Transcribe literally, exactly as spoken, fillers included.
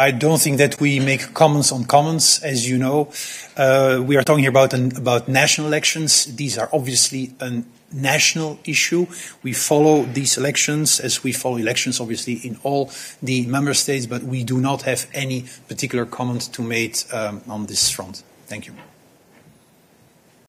I don't think that we make comments on comments, as you know. Uh, we are talking here about, an, about national elections. These are obviously a national issue. We follow these elections as we follow elections, obviously, in all the member states, but we do not have any particular comment to make um, on this front. Thank you.